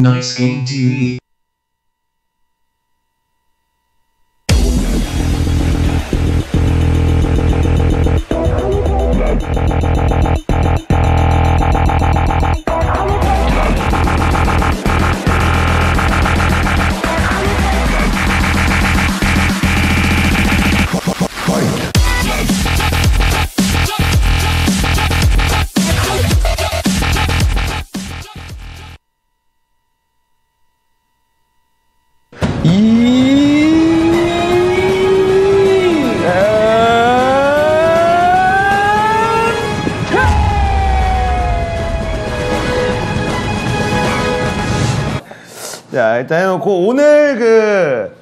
Nice indeed. 자, 일단 해놓고 오늘 그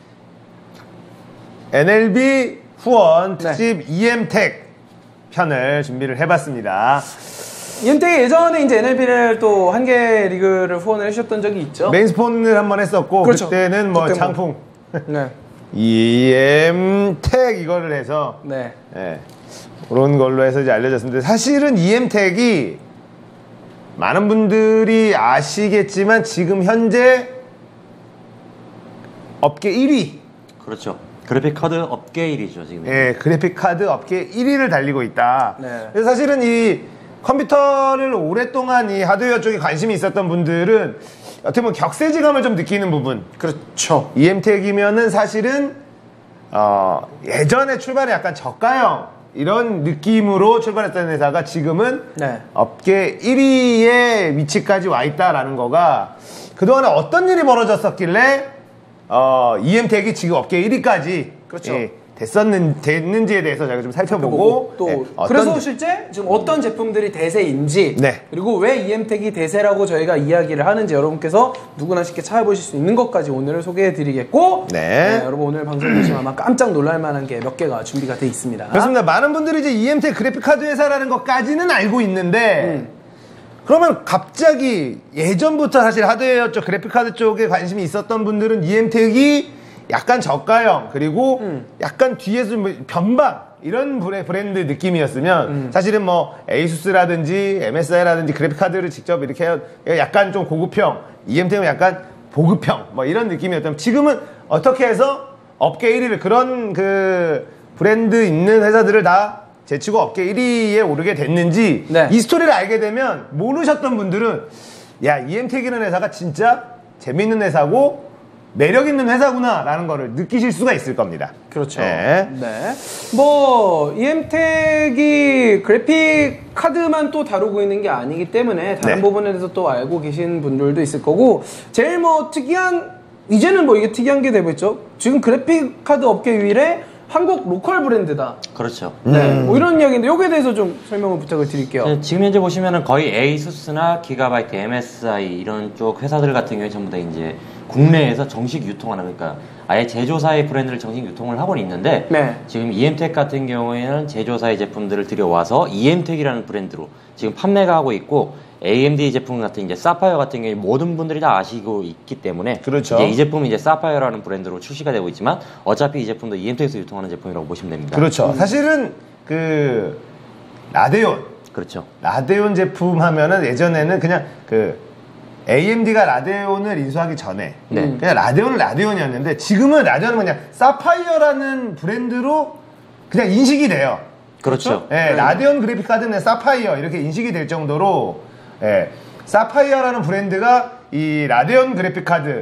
NLB 후원 특집 EM택 편을 준비를 해봤습니다. EM택이 예전에 이제 NLB를 또 한 개 리그를 후원을 해주셨던 적이 있죠. 메인스폰을 한번 했었고, 그렇죠. 그때는 뭐 그때 장풍 네. EM택 이거를 해서 네. 네, 그런 걸로 해서 이제 알려졌는데, 사실은 EM택이 많은 분들이 아시겠지만 지금 현재 업계 1위. 그렇죠. 그래픽 카드 업계 1위죠 지금. 예, 그래픽 카드 업계 1위를 달리고 있다. 네. 그래서 사실은 이 컴퓨터를 오랫동안 이 하드웨어 쪽에 관심이 있었던 분들은 어떻게 보면 격세지감을 좀 느끼는 부분. 그렇죠. EM택이면은 사실은 예전에 출발에 약간 저가형 이런 느낌으로 출발했던 회사가 지금은 네. 업계 1위의 위치까지 와 있다라는 거가 그동안에 어떤 일이 벌어졌었길래 EM택이 지금 업계 1위까지 그렇죠. 됐는지에 대해서 저희가 좀 살펴보고 또 예, 그래서 실제 지금 어떤 제품들이 대세인지 네. 그리고 왜 EM택이 대세라고 저희가 이야기를 하는지 여러분께서 누구나 쉽게 찾아보실 수 있는 것까지 오늘 소개해드리겠고 네. 여러분 오늘 방송 보시면 아마 깜짝 놀랄 만한 게 몇 개가 준비가 돼 있습니다. 그렇습니다. 많은 분들이 이제 EM택 그래픽카드 회사라는 것까지는 알고 있는데 그러면 갑자기 예전부터 사실 하드웨어 쪽 그래픽카드 쪽에 관심이 있었던 분들은 EM택이 약간 저가형 그리고 약간 뒤에서 뭐 변방 이런 브랜드 느낌이었으면 사실은 뭐 에이수스라든지 MSI라든지 그래픽카드를 직접 이렇게 약간 좀 고급형, EM택은 약간 보급형 뭐 이런 느낌이었다면 지금은 어떻게 해서 업계 1위를 그런 그 브랜드 있는 회사들을 다 제치고 업계 1위에 오르게 됐는지 네. 이 스토리를 알게 되면 모르셨던 분들은 야, EM택이라는 회사가 진짜 재밌는 회사고 매력 있는 회사구나 라는 거를 느끼실 수가 있을 겁니다. 그렇죠. 네. 네. 뭐 EM택이 그래픽 카드만 또 다루고 있는 게 아니기 때문에 다른 네. 부분에 대해서 또 알고 계신 분들도 있을 거고 제일 뭐 특이한 이제는 뭐 이게 특이한 게 되고 있죠. 지금 그래픽 카드 업계 유일의 한국 로컬 브랜드다. 그렇죠. 네. 뭐 이런 이야기인데 여기에 대해서 좀 설명을 부탁을 드릴게요. 지금 현재 보시면은 거의 에이수스나 기가바이트, MSI 이런 쪽 회사들 같은 경우에 전부 다 이제 국내에서 정식 유통하는 그러니까 아예 제조사의 브랜드를 정식 유통을 하고는 있는데 네. 지금 EM택 같은 경우에는 제조사의 제품들을 들여와서 EM택이라는 브랜드로 지금 판매가 하고 있고 AMD 제품 같은 이제 사파이어 같은 경우에 모든 분들이 다 아시고 있기 때문에 그렇죠. 이제 이 제품이 이제 사파이어라는 브랜드로 출시가 되고 있지만 어차피 이 제품도 EM택에서 유통하는 제품이라고 보시면 됩니다. 그렇죠. 사실은 그 라데온 그렇죠. 라데온 제품 하면은 예전에는 그냥 그 AMD가 라데온을 인수하기 전에 네. 그냥 라데온은 라데온이었는데 지금은 라데온은 그냥 사파이어라는 브랜드로 그냥 인식이 돼요. 그렇죠. 예, 라데온 그래픽 카드는 사파이어 이렇게 인식이 될 정도로 예, 사파이어라는 브랜드가 이 라데온 그래픽 카드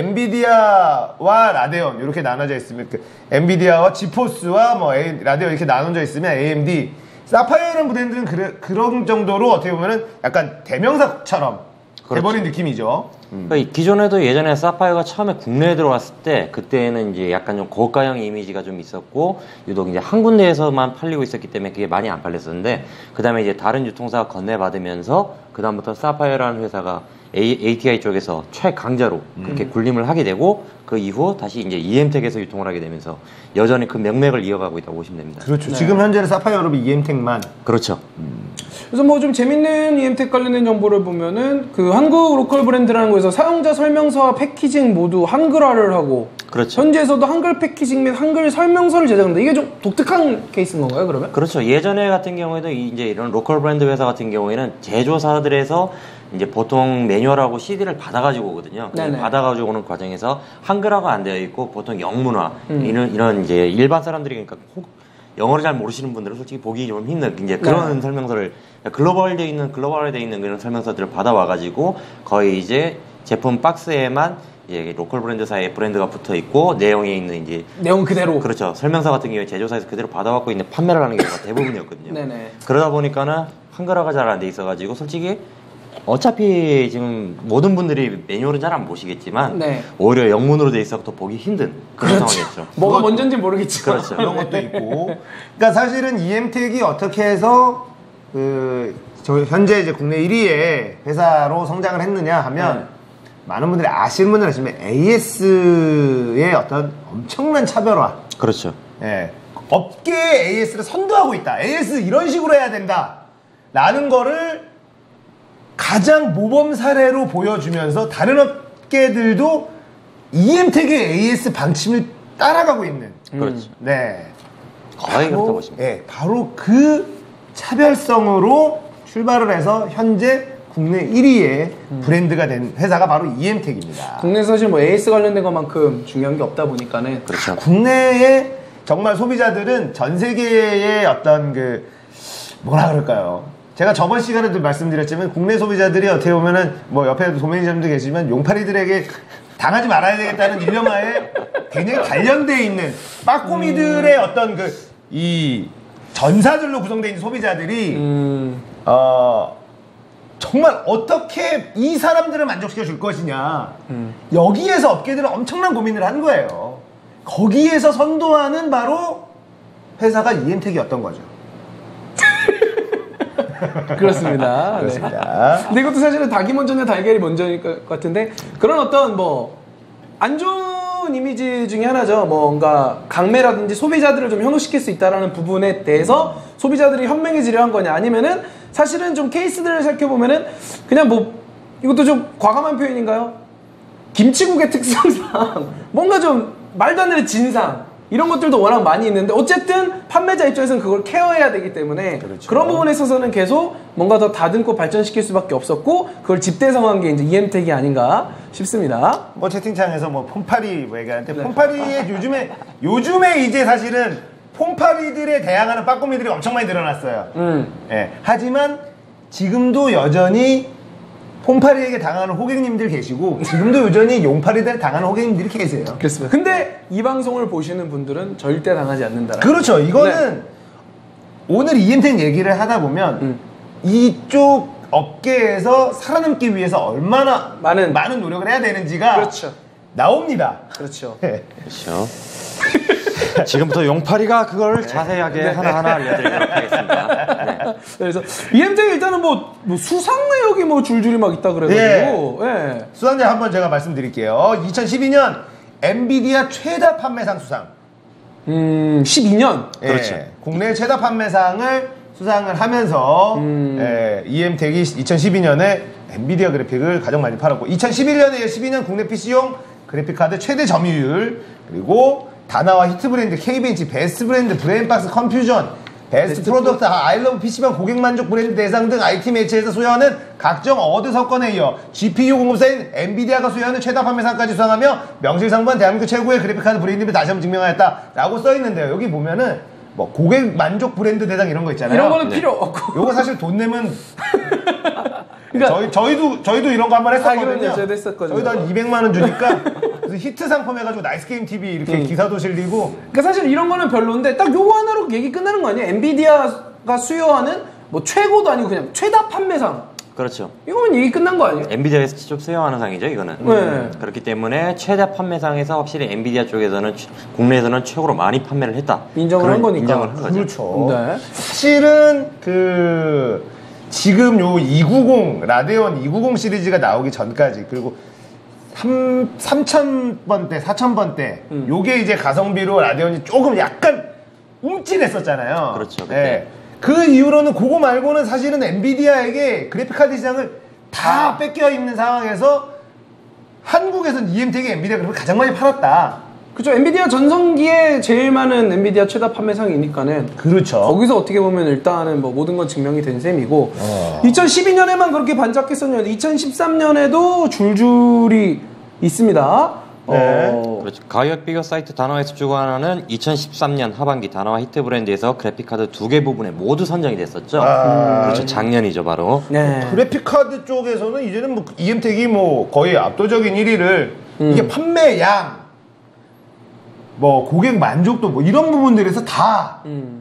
엔비디아와 라데온 이렇게 나눠져 있으면 그 엔비디아와 지포스와 뭐 라데온 이렇게 나눠져 있으면 AMD 사파이어라는 브랜드는 그런 정도로 어떻게 보면은 약간 대명사처럼 그렇죠. 돼버린 느낌이죠. 그러니까 기존에도 예전에 사파이어가 처음에 국내에 들어왔을 때 그때는 이제 약간 좀 고가형 이미지가 좀 있었고 유독 이제 한 군데에서만 팔리고 있었기 때문에 그게 많이 안 팔렸었는데 그 다음에 이제 다른 유통사가 건네받으면서 그 다음부터 사파이어라는 회사가 ATI 쪽에서 최강자로 그렇게 군림을 하게 되고 그 이후 다시 이제 EM택에서 유통을 하게 되면서 여전히 그 명맥을 이어가고 있다고 보시면 됩니다. 그렇죠. 지금 현재는 사파이어 여러분 EM택만 그렇죠. 그래서 뭐 좀 재밌는 EM택 관련된 정보를 보면은 그 한국 로컬 브랜드라는 곳에서 사용자 설명서와 패키징 모두 한글화를 하고 그렇죠. 현지에서도 한글 패키징 및 한글 설명서를 제작합니다. 이게 좀 독특한 케이스인 건가요, 그러면? 그렇죠. 예전에 같은 경우에도 이제 이런 로컬 브랜드 회사 같은 경우에는 제조사들에서 이제 보통 매뉴얼하고 CD를 받아가지고 오거든요. 네네. 받아가지고 오는 과정에서 한글화가 안 되어 있고 보통 영문화 이런 이제 일반 사람들이 그러니까 영어를 잘 모르시는 분들은 솔직히 보기 좀 힘든 이제 그런 설명서를 글로벌화되어 있는 그런 설명서들을 받아와가지고 거의 이제 제품 박스에만 이제 로컬 브랜드사의 브랜드가 붙어 있고 내용에 있는 이제 내용 그대로. 그렇죠. 설명서 같은 경우에 제조사에서 그대로 받아갖고 있는 판매를 하는 경우가 대부분이었거든요. 네네. 그러다 보니까는 한글화가 잘 안 돼 있어가지고 솔직히 어차피 지금 모든 분들이 매뉴얼은 잘 안 보시겠지만 네. 오히려 영문으로 돼 있어 더 보기 힘든 그런 상황이었죠. 뭐가 먼저인지 모르겠지만. 그렇죠. 그런 것도 있고. 그러니까 사실은 EM택이 어떻게 해서 저 현재 이제 국내 1위의 회사로 성장을 했느냐 하면 많은 분들이 아시는 분들은 아시지만 AS의 어떤 엄청난 차별화. 그렇죠. 예. 업계에 AS를 선도하고 있다. AS 이런 식으로 해야 된다. 라는 거를 가장 모범 사례로 보여주면서 다른 업계들도 EM택의 AS 방침을 따라가고 있는. 그렇죠. 네. 거의 그렇다고 보시면 예, 바로 그 차별성으로 출발을 해서 현재 국내 1위의 브랜드가 된 회사가 바로 EM택입니다. 국내에서 사실 뭐 AS 관련된 것만큼 중요한 게 없다 보니까는. 그렇죠. 국내에 정말 소비자들은 전 세계의 어떤 뭐라 그럴까요? 제가 저번 시간에도 말씀드렸지만 국내 소비자들이 어떻게 보면은 뭐 옆에 도매니점도 계시지만 용팔이들에게 당하지 말아야 되겠다는 일념하에 굉장히 관련되어 있는 빠꼬미들의 어떤 이 전사들로 구성되어 있는 소비자들이 정말 어떻게 이 사람들을 만족시켜 줄 것이냐 여기에서 업계들은 엄청난 고민을 한 거예요. 거기에서 선도하는 바로 회사가 EM택이었던 거죠. 그렇습니다. 그렇습니다. 네. 근데 이것도 사실은 닭이 먼저냐 달걀이 먼저일 것 같은데 그런 어떤 뭐 안 좋은 이미지 중에 하나죠. 뭔가 강매라든지 소비자들을 좀 현혹시킬 수 있다라는 부분에 대해서 소비자들이 현명해지려 한 거냐 아니면은 사실은 좀 케이스들을 살펴보면은 그냥 뭐 이것도 좀 과감한 표현인가요? 김치국의 특성상 뭔가 좀 말도 안 되는 진상 이런 것들도 워낙 많이 있는데 어쨌든 판매자 입장에서는 그걸 케어해야 되기 때문에 그렇죠. 그런 부분에 있어서는 계속 뭔가 더 다듬고 발전시킬 수밖에 없었고 그걸 집대성한 게 이제 EM택이 아닌가 싶습니다. 뭐 채팅창에서 뭐 폼파리 뭐 얘기하는데 폼파리에 요즘에 이제 사실은 폼파리들에 대항하는 빠꼬미들이 엄청 많이 늘어났어요. 예. 하지만 지금도 여전히 폼파리에게 당하는 호객님들 계시고 지금도 여전히 용파리들 당하는 호객님들이 계세요. 그렇습니다. 근데 이 방송을 보시는 분들은 절대 당하지 않는다. 그렇죠. 이거는 오늘 EM택 얘기를 하다 보면 이쪽 업계에서 살아남기 위해서 얼마나 많은 노력을 해야 되는지가 그렇죠. 나옵니다. 그렇죠. 그렇죠. 지금부터 용파리가 그걸 자세하게 하나하나 알려드리도록 하겠습니다. 네. 그래서 EM택이 일단은 뭐 수상 내역이 뭐 줄줄이 막 있다 그래가지고 예. 수상자 한번 제가 말씀드릴게요. 2012년 엔비디아 최다 판매상 수상. 12년. 그렇죠. 국내 최다 판매상을 수상을 하면서 EM택이 2012년에 엔비디아 그래픽을 가장 많이 팔았고 2011년에 12년 국내 PC용 그래픽카드 최대 점유율 그리고 다나와 히트 브랜드, K벤치, 베스트 브랜드, 브레인박스 컴퓨전, 베스트 프로덕트, 아이러브 PC방 고객 만족 브랜드 대상 등 IT 매체에서 수여하는 각종 어워드 석권에 이어 GPU 공급사인 엔비디아가 수여하는 최다 판매상까지 수상하며 명실상부한 대한민국 최고의 그래픽카드 브랜드를 다시 한번 증명하였다라고 써있는데요. 여기 보면은 뭐 고객 만족 브랜드 대상 이런 거 있잖아요. 이런 거는 필요 없고. 요거 사실 돈 내면 그러니까 저희도 이런 거 한번 했었거든요. 저희도 했었거든요. 저희도 한 200만 원 주니까 그래서 히트 상품 해가지고 나이스 게임 TV 이렇게 기사도 실리고. 그러니까 사실 이런 거는 별로인데 딱 요거 하나로 얘기 끝나는 거 아니에요? 엔비디아가 수여하는 뭐 최고도 아니고 그냥 최다 판매상. 그렇죠. 이거면 얘기 끝난 거 아니에요? 엔비디아에서 직접 수여하는 상이죠, 이거는. 네. 그렇기 때문에 최대 판매상에서 확실히 엔비디아 쪽에서는 국내에서는 최고로 많이 판매를 했다. 인정을 한 거니까. 인정을 한 거죠. 그렇죠. 네. 사실은 지금 요 290 라데온 290 시리즈가 나오기 전까지 그리고 3000번대, 4000번대 요게 이제 가성비로 라데온이 조금 약간 움찔했었잖아요. 그렇죠. 네. 그 이후로는 그거 말고는 사실은 엔비디아에게 그래픽카드 시장을 다 뺏겨 있는 상황에서 한국에서는 EM택이 엔비디아 그래픽 가장 많이 팔았다. 그죠. 엔비디아 전성기에 제일 많은 엔비디아 최다 판매상이니까는. 그렇죠. 거기서 어떻게 보면 일단은 뭐 모든 건 증명이 된 셈이고. 2012년에만 그렇게 반짝했었는데 2013년에도 줄줄이 있습니다. 네. 그렇죠. 가격 비교 사이트 다나와에서 주관하는 2013년 하반기 다나와 히트 브랜드에서 그래픽카드 2개 부분에 모두 선정이 됐었죠. 그렇죠. 작년이죠, 바로. 네. 그래픽카드 쪽에서는 이제는 뭐 EM택이 뭐 거의 압도적인 1위를 이게 판매량, 뭐 고객 만족도 뭐 이런 부분들에서 다.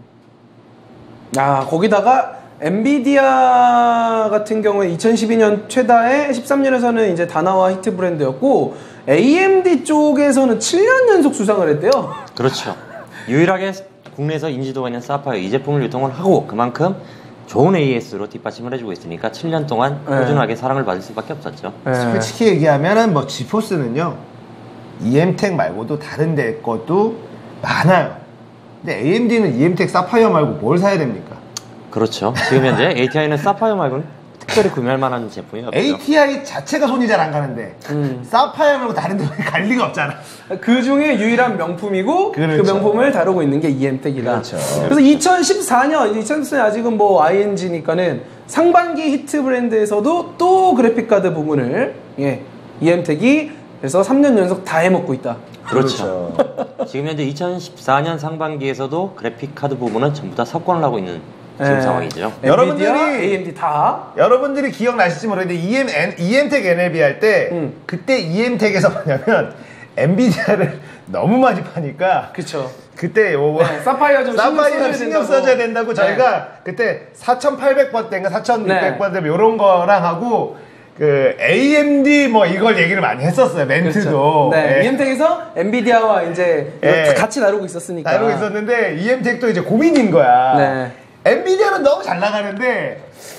거기다가 엔비디아 같은 경우에 2012년 최다에 13년에서는 이제 다나와 히트 브랜드였고 AMD 쪽에서는 7년 연속 수상을 했대요. 그렇죠. 유일하게 국내에서 인지도가 있는 사파이어 이 제품을 유통을 하고 그만큼 좋은 AS로 뒷받침을 해주고 있으니까 7년 동안 꾸준하게 사랑을 받을 수밖에 없었죠. 솔직히 얘기하면은 뭐 지포스는요 EM택 말고도 다른 데 것도 많아요. 근데 AMD는 EM택 사파이어 말고 뭘 사야 됩니까? 그렇죠. 지금 현재 ATI는 사파이어 말고는 특별히 구매할 만한 제품이 없죠. ATI 자체가 손이 잘 안 가는데 사파이어 말고 다른 데 갈 리가 없잖아. 그 중에 유일한 명품이고 그렇죠. 그 명품을 다루고 있는 게 EM택이다. 그렇죠. 그래서 2014년 아직은 뭐 ING니까는 상반기 히트 브랜드에서도 또 그래픽카드 부분을 EM택이 그래서 3년 연속 다 해먹고 있다. 그렇죠. 지금 현재 2014년 상반기에서도 그래픽카드 부분은 전부 다 석권을 하고 있는 지금 상황이죠. 엔비디아, AMD 다. 여러분들이 기억나실지 모르겠는데 EM택 NLB 할 때 그때 EM택에서 뭐냐면 엔비디아를 너무 많이 파니까 그쵸. 그때 사파이어 좀 신경 써줘야 된다고 저희가 그때 4,800번대인가 4,600번대 이런 거랑 하고 그 AMD 뭐 이걸 얘기를 많이 했었어요. 멘트도. 그렇죠. 네. EM택에서 엔비디아와 이제 같이 다루고 있었으니까. 다루고 있었는데 EM택도 이제 고민인 거야. 네. 엔비디아는 너무 잘 나가는데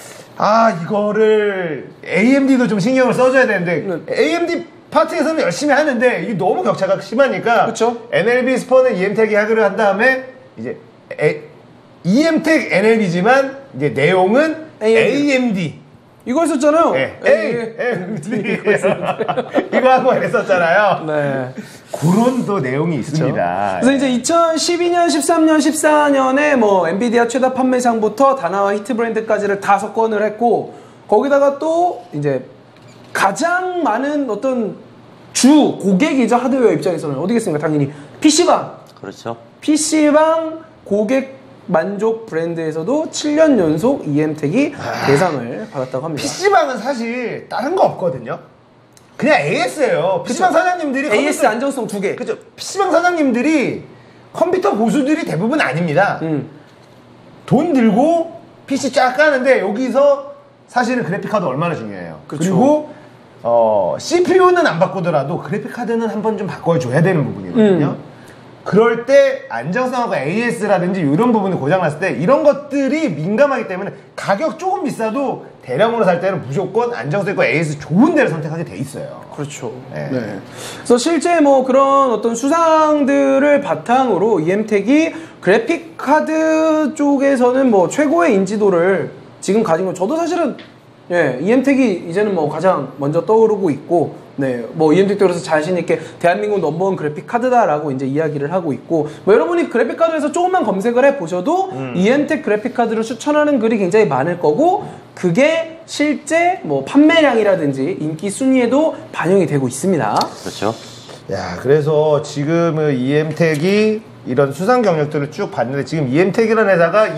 이거를 AMD도 좀 신경을 써줘야 되는데 AMD 파트에서는 열심히 하는데 이게 너무 격차가 심하니까 그쵸? NLB 스폰은 EM택이 하기로 한 다음에 이제 EM택 NLB지만 이제 내용은 AMD. 이거 했었잖아요. AMD 이거 하고 했었잖아요. 네. 그런 또 내용이 있습니다. 그래서 이제 2012년, 13년, 14년에 뭐 엔비디아 최다 판매상부터 다나와 히트 브랜드까지를 다 석권을 했고 거기다가 또 이제 가장 많은 어떤 주 고객이죠. 하드웨어 입장에서는 어디겠습니까? 당연히 PC방. 그렇죠. PC방 고객 만족 브랜드에서도 7년 연속 EM택이 대상을 받았다고 합니다. PC방은 사실 다른 거 없거든요. 그냥 AS예요. PC방 사장님들이 AS 안정성 2개. 그죠. PC방 사장님들이 컴퓨터 고수들이 대부분 아닙니다. 돈 들고 PC 쫙 까는데 여기서 사실은 그래픽카드 얼마나 중요해요. 그렇죠. 그리고 CPU는 안 바꾸더라도 그래픽카드는 한번 좀 바꿔줘야 되는 부분이거든요. 그럴 때 안정성하고 AS라든지 이런 부분이 고장났을 때 이런 것들이 민감하기 때문에 가격 조금 비싸도 대량으로 살 때는 무조건 안정성 있고 AS 좋은 데를 선택하게 돼 있어요. 그렇죠. 네. 네. 그래서 실제 뭐 그런 어떤 수상들을 바탕으로 EM택이 그래픽 카드 쪽에서는 뭐 최고의 인지도를 지금 가진 건 저도 사실은 EM택이 이제는 뭐 가장 먼저 떠오르고 있고 뭐 EM택도 그래서 자신 있게 대한민국 넘버원 그래픽 카드다라고 이제 이야기를 하고 있고 뭐 여러분이 그래픽 카드에서 조금만 검색을 해 보셔도 EM택 그래픽 카드를 추천하는 글이 굉장히 많을 거고 그게 실제 뭐 판매량이라든지 인기 순위에도 반영이 되고 있습니다. 그렇죠. 야, 그래서 지금 EM택이 이런 수상 경력들을 쭉 봤는데 지금 EM택이라는 회사가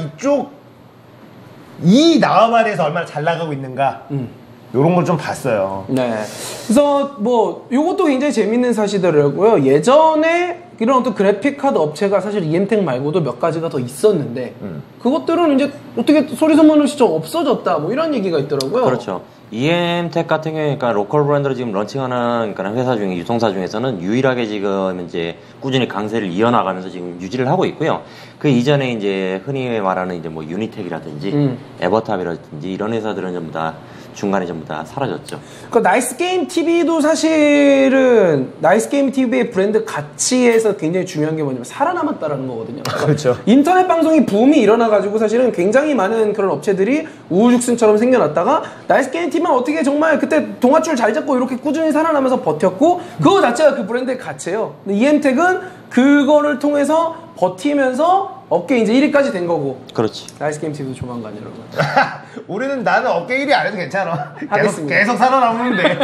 이 나와바리에서 얼마나 잘 나가고 있는가 요런 걸 좀 봤어요. 네. 그래서 뭐 요것도 굉장히 재밌는 사실이더라고요. 예전에 이런 어떤 그래픽 카드 업체가 사실 EM택 말고도 몇 가지가 더 있었는데 그것들은 이제 어떻게 소리 소문 없이 좀 없어졌다 뭐 이런 얘기가 있더라고요. 그렇죠. EM택 같은 경우에 그러니까 로컬 브랜드로 지금 런칭하는 그런 회사 중에 유통사 중에서는 유일하게 지금 이제 꾸준히 강세를 이어나가면서 지금 유지를 하고 있고요. 그 이전에 이제 흔히 말하는 이제 뭐 유니텍이라든지 에버탑이라든지 이런 회사들은 전부 다 중간에 전부 다 사라졌죠. 그 나이스 게임 TV도 사실은 나이스 게임 TV의 브랜드 가치에서 굉장히 중요한 게 뭐냐면 살아남았다라는 거거든요. 그렇죠. 인터넷 방송이 붐이 일어나가지고 사실은 굉장히 많은 그런 업체들이 우후죽순처럼 생겨났다가 나이스 게임 TV만 어떻게 정말 그때 동아줄 잘 잡고 이렇게 꾸준히 살아나면서 버텼고 그거 자체가 그 브랜드의 가치예요. 근데 이엠텍은 그거를 통해서 버티면서 업계 이제 1위까지 된 거고. 그렇지. 나이스 게임 TV도 조만간 여러분. 우리는 나는 업계 1위 안 해도 괜찮아. 하겠습니다. 계속 살아남으면 돼.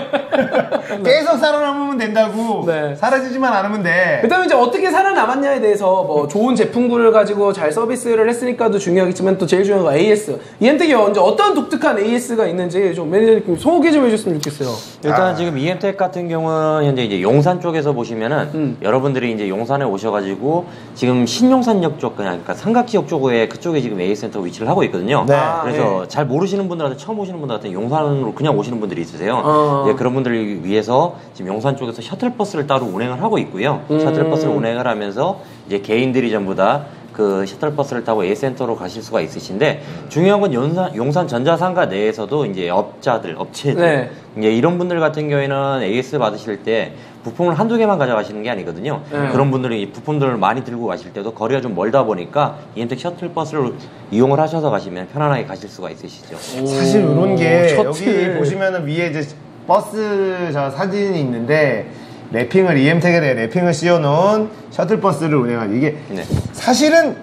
계속 살아남으면 된다고. 네. 사라지지만 않으면 돼. 그다음에 이제 어떻게 살아남았냐에 대해서 뭐 좋은 제품군을 가지고 잘 서비스를 했으니까도 중요하겠지만 또 제일 중요한 건 AS. 이엠텍이 언제 어떤 독특한 AS가 있는지 좀 매니저님 소개 좀 해줬으면 좋겠어요. 일단 지금 이엠텍 같은 경우는 현재 이제 용산 쪽에서 보시면은 여러분들이 이제 용산에 오셔가지고 지금 신용산역 쪽 그러니까 삼각지역 쪽에 그쪽에 지금 AS 센터 위치를 하고 있거든요. 네. 그래서 네. 잘 모르시는 분들한테 처음 오시는 분들한테 용산으로 그냥 오시는 분들이 있으세요. 예, 그런 분들을 위해서 지금 용산 쪽에서 셔틀버스를 따로 운행을 하고 있고요. 셔틀버스를 운행을 하면서 이제 개인들이 전부 다 그 셔틀버스를 타고 A센터로 가실 수가 있으신데 중요한 건 용산 전자상가 내에서도 이제 업체들 네. 이제 이런 분들 같은 경우에는 AS 받으실 때 부품을 한두 개만 가져가시는 게 아니거든요. 네. 그런 분들이 부품들을 많이 들고 가실 때도 거리가 좀 멀다 보니까 이엠텍 셔틀버스를 이용을 하셔서 가시면 편안하게 가실 수가 있으시죠. 사실 이런 게 셔틀. 여기 보시면은 위에 이제 버스 저 사진이 있는데 랩핑을 이엠텍에 랩핑을 씌워놓은 셔틀버스를 운행하는 이게 네. 사실은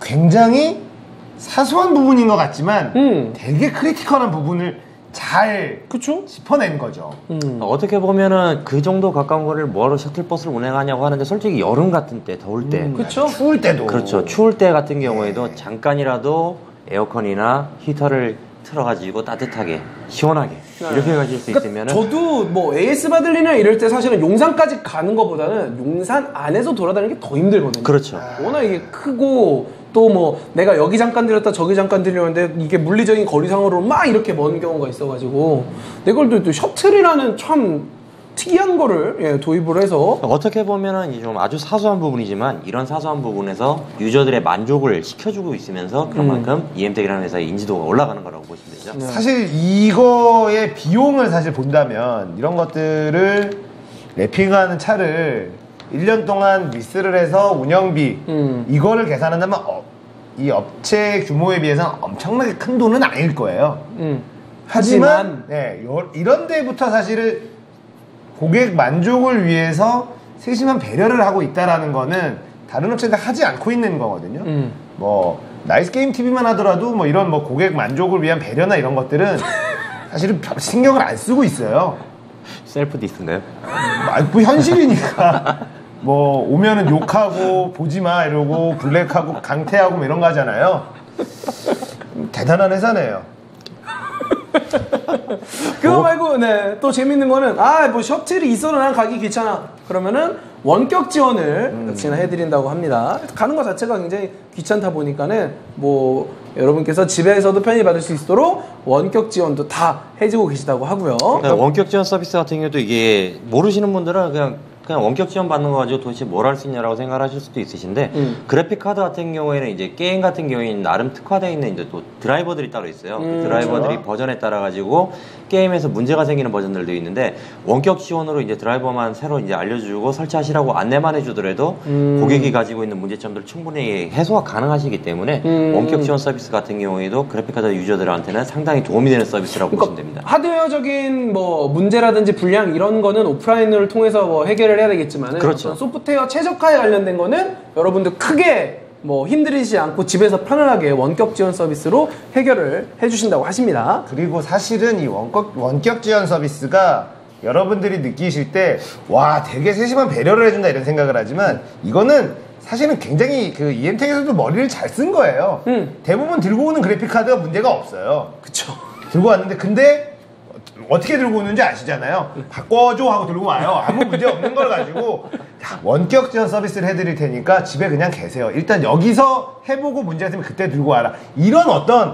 굉장히 사소한 부분인 것 같지만 되게 크리티컬한 부분을 잘 그쵸? 짚어낸 거죠. 어떻게 보면은 그 정도 가까운 거리를 뭐하러 셔틀버스를 운행하냐고 하는데 솔직히 여름 같은 때 더울 때 그쵸? 추울 때도 그렇죠. 추울 때 같은 경우에도 잠깐이라도 에어컨이나 히터를 틀어가지고 따뜻하게 시원하게 이렇게 가실 수 있으면은 저도 뭐 AS 받을 일이나 이럴 때 사실은 용산까지 가는 것보다는 용산 안에서 돌아다니는 게 더 힘들거든요. 그렇죠. 워낙 이게 크고 또 뭐 내가 여기 잠깐 들렸다 저기 잠깐 들렸는데 이게 물리적인 거리상으로 막 이렇게 먼 경우가 있어가지고 이걸 또 셔틀이라는 참 특이한 거를 도입을 해서 어떻게 보면은 이제 좀 아주 사소한 부분이지만 이런 사소한 부분에서 유저들의 만족을 시켜주고 있으면서 그런 만큼 이엠텍이라는 회사의 인지도가 올라가는 거라고 보시면 되죠. 사실 이거의 비용을 사실 본다면 이런 것들을 랩핑하는 차를 1년 동안 리스를 해서 운영비 이거를 계산한다면 이 업체 규모에 비해서는 엄청나게 큰 돈은 아닐 거예요. 하지만 네, 이런 데부터 사실은 고객 만족을 위해서 세심한 배려를 하고 있다라는 거는 다른 업체들 하지 않고 있는 거거든요. 뭐 나이스 게임 TV만 하더라도 뭐 이런 뭐 고객 만족을 위한 배려나 이런 것들은 사실은 별 신경을 안 쓰고 있어요. 셀프 디스인가요? 뭐 현실이니까 뭐 오면은 욕하고 보지마 이러고 블랙하고 강퇴하고 뭐 이런 거 하잖아요. 대단한 회사네요. 그거 말고 또 재밌는 거는 뭐 셔틀이 있어도 난 가기 귀찮아 그러면은 원격 지원을 역시나 해드린다고 합니다. 가는 것 자체가 굉장히 귀찮다 보니까는 뭐 여러분께서 집에서도 편히 받을 수 있도록 원격 지원도 다 해주고 계시다고 하고요. 그러니까 원격 지원 서비스 같은 경우도 이게 모르시는 분들은 그냥 원격 지원 받는 거 가지고 도대체 뭘 할 수 있냐라고 생각을 하실 수도 있으신데 그래픽 카드 같은 경우에는 이제 게임 같은 경우에는 나름 특화되어 있는 이제 또 드라이버들이 따로 있어요. 그 드라이버들이 그렇죠. 버전에 따라 가지고 게임에서 문제가 생기는 버전들도 있는데 원격 지원으로 이제 드라이버만 새로 이제 알려주고 설치하시라고 안내만 해주더라도 고객이 가지고 있는 문제점들을 충분히 해소가 가능하시기 때문에 원격 지원 서비스 같은 경우에도 그래픽 카드 유저들한테는 상당히 도움이 되는 서비스라고 보시면 됩니다. 하드웨어적인 뭐 문제라든지 불량 이런 거는 오프라인을 통해서 뭐 해결을 해야 되겠지만 그렇죠. 소프트웨어 최적화에 관련된 거는 여러분들 크게 뭐 힘들이지 않고 집에서 편안하게 원격 지원 서비스로 해결을 해주신다고 하십니다. 그리고 사실은 이 원격 지원 서비스가 여러분들이 느끼실 때 와 되게 세심한 배려를 해준다 이런 생각을 하지만 이거는 사실은 굉장히 그 이엠텍에서도 머리를 잘 쓴 거예요. 대부분 들고 오는 그래픽 카드가 문제가 없어요. 그쵸. 들고 왔는데 근데 어떻게 들고 오는지 아시잖아요. 바꿔줘 하고 들고 와요. 아무 문제 없는 걸 가지고 원격 지원 서비스를 해드릴 테니까 집에 그냥 계세요. 일단 여기서 해보고 문제가 있으면 그때 들고 와라. 이런 어떤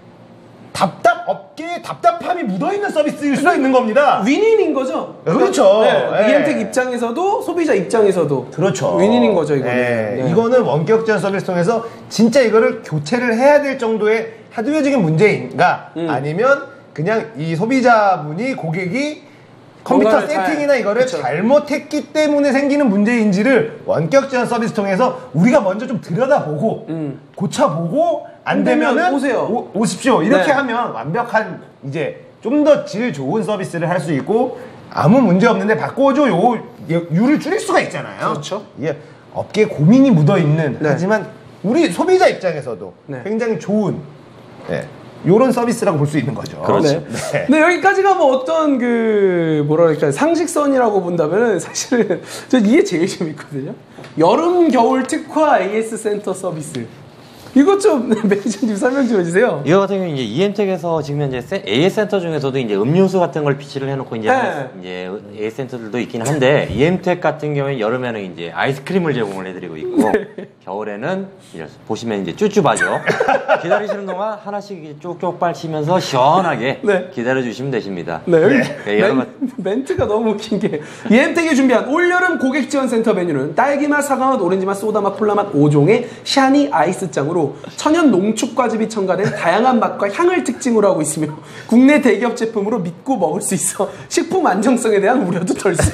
업계에 답답함이 묻어있는 서비스일 수도 있는 겁니다. 윈윈인 거죠. 그렇죠. 이엠텍 입장에서도 소비자 입장에서도 그렇죠. 윈윈인 거죠 이거는. 네. 이거는 원격 지원 서비스 통해서 진짜 이거를 교체를 해야 될 정도의 하드웨어적인 문제인가 아니면 그냥 이 소비자분이 고객이 컴퓨터 뭔가를 세팅이나 이거를 그쵸. 잘못했기 때문에 생기는 문제인지를 원격 지원 서비스 통해서 우리가 먼저 좀 들여다보고 고쳐보고 안 되면은 오세요. 오십시오. 이렇게 네. 하면 완벽한 이제 좀 더 질 좋은 서비스를 할 수 있고 아무 문제 없는데 바꿔줘 요 유를 줄일 수가 있잖아요. 그렇죠. 이게 업계에 고민이 묻어 있는 네. 하지만 우리 소비자 입장에서도 네. 굉장히 좋은 요런 서비스라고 볼 수 있는 거죠. 그렇죠. 네. 근데 여기까지가 뭐 어떤 그 뭐랄까 상식선이라고 본다면은 사실은 저 이게 제일 재밌거든요. 여름 겨울 특화 AS 센터 서비스. 이것 좀 매니저님 설명 좀 해주세요. 이거 같은 경우는 이제 EM텍에서 지금 현재 AS 센터 중에서도 이제 음료수 같은 걸 비치를 해놓고 이제 네. 이제 AS 센터들도 있긴 한데 EM텍 같은 경우에 여름에는 이제 아이스크림을 제공을 해드리고 있고 겨울에는 이제 보시면 이제 쭈쭈바죠. 기다리시는 동안 하나씩 이제 쭉쭉 빨치면서 시원하게 네. 기다려주시면 되십니다. 네, 여기 네, 여러 멘트가 너무 웃긴 게 EM텍이 준비한 올여름 고객 지원 센터 메뉴는 딸기맛, 사과맛, 오렌지맛, 소다맛, 콜라맛 5종의 샤니 아이스장으로 천연 농축과즙이 첨가된 다양한 맛과 향을 특징으로 하고 있으며 국내 대기업 제품으로 믿고 먹을 수 있어 식품 안정성에 대한 우려도 덜 수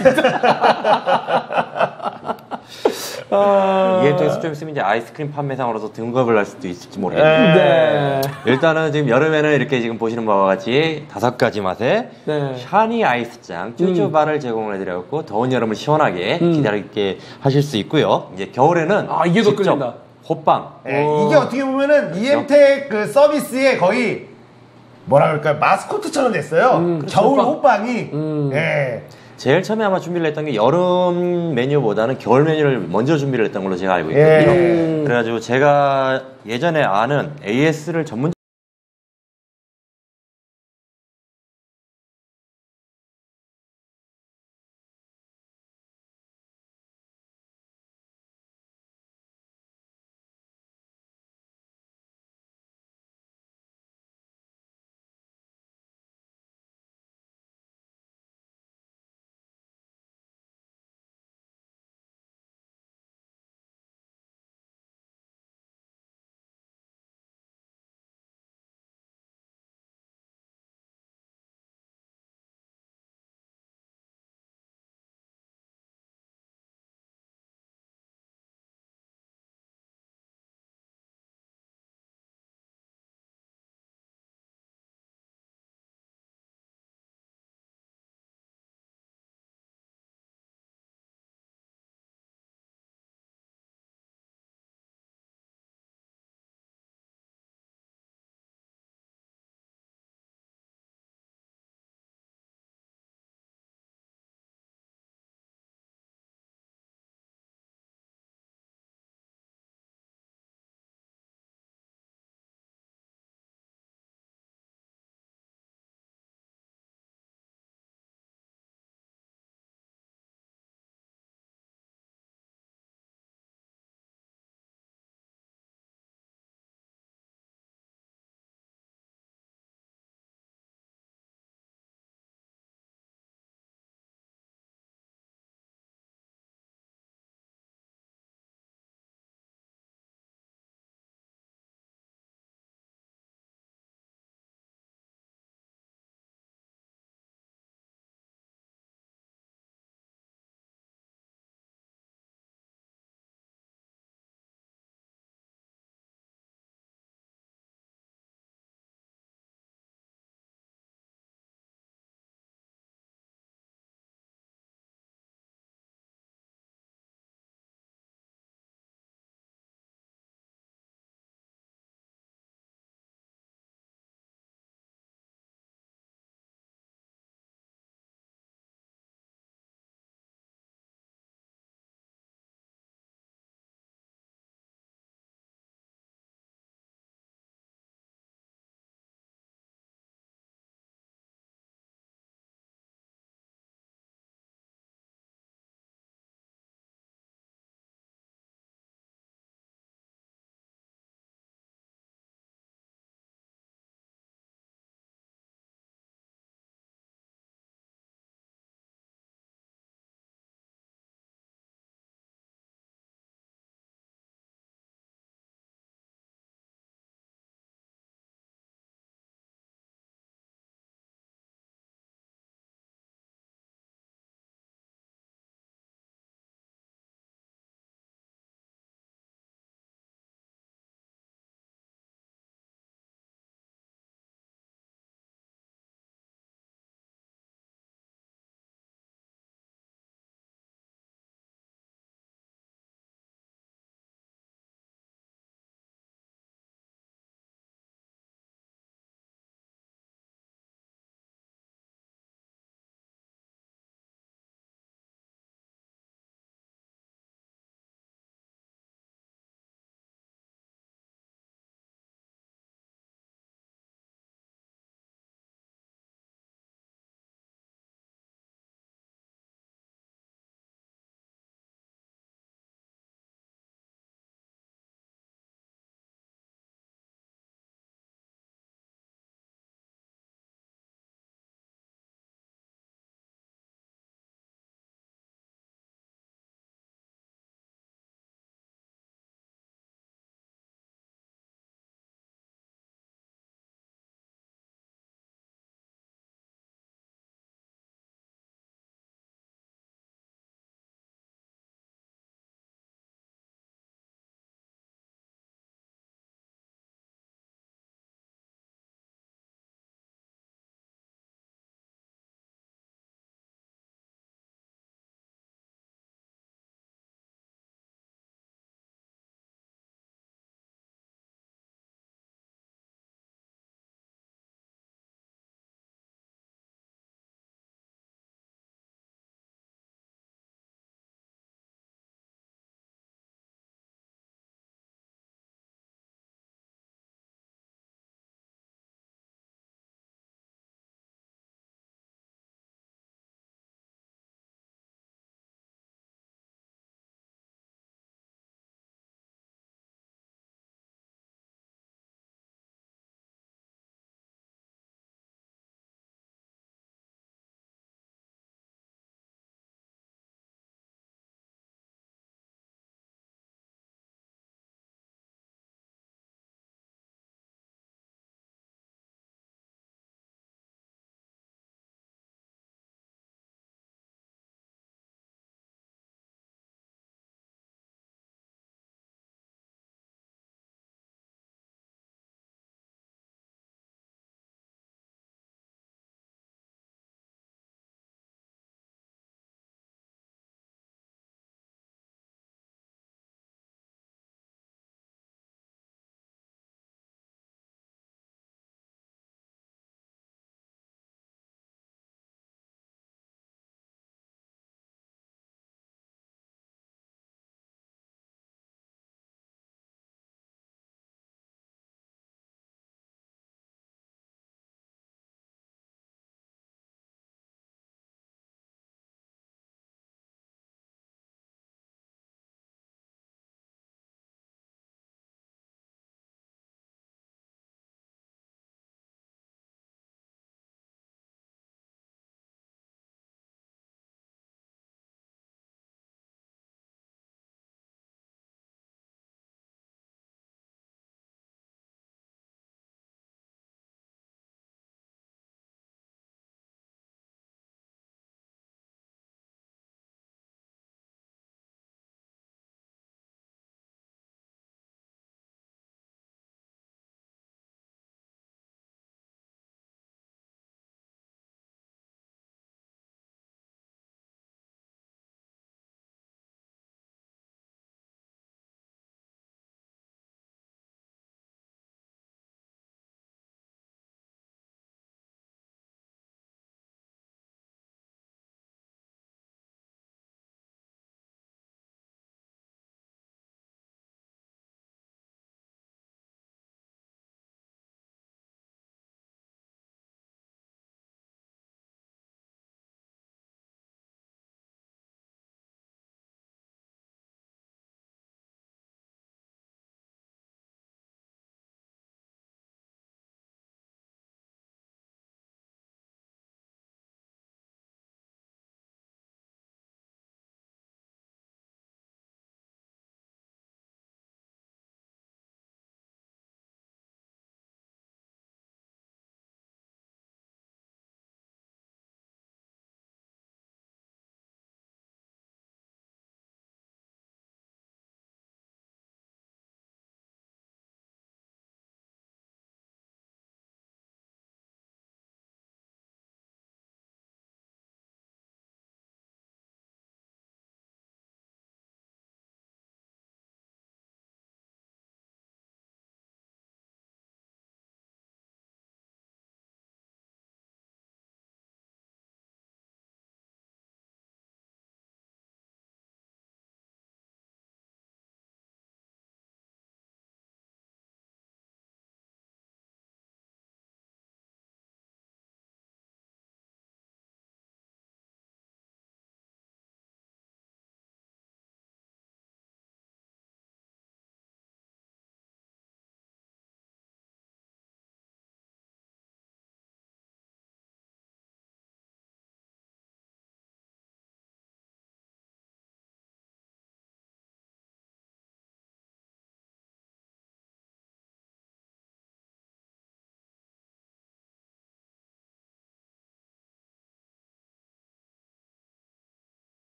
있다. EM텍에서 좀 있으면 이제 아이스크림 판매상으로서 등급을 할 수도 있을지 모르겠네요. 네. 일단은 지금 여름에는 이렇게 지금 보시는 바와 같이 5가지 맛의 네. 샤니 아이스장 쭈쭈바를 제공을 해드렸고 더운 여름을 시원하게 기다리게 하실 수 있고요. 이제 겨울에는 아, 이게 더 직접 끌린다. 호빵. 이게 어떻게 보면은 EM텍 그 서비스의 거의 뭐라 그럴까요? 마스코트처럼 됐어요. 겨울 호빵이. 예. 제일 처음에 아마 준비를 했던 게 여름 메뉴보다는 겨울 메뉴를 먼저 준비를 했던 걸로 제가 알고 있거든요. 예. 그래가지고 제가 예전에 아는 AS를 전문